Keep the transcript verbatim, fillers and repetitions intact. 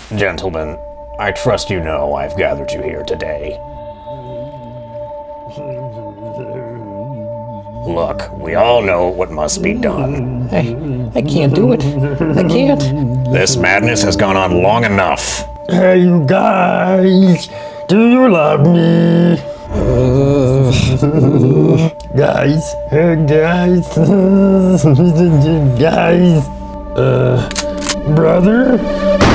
Gentlemen, I trust you know I've gathered you here today. Look, we all know what must be done. I, I can't do it. I can't. This madness has gone on long enough. Hey, you guys, do you love me? Uh, guys, hey guys, guys, uh, brother?